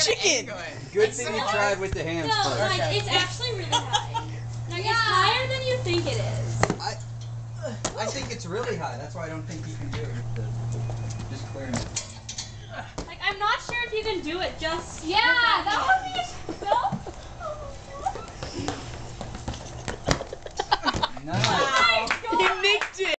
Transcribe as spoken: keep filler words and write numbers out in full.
chicken. Good It's thing you so tried with the hands No, first. like, Okay. it's actually really high. Like, Yeah. it's higher than you think it is. I, I think it's really high. That's why I don't think you can do it with the just clearing it. Like, I'm not sure if you can do it just Yeah, with that would be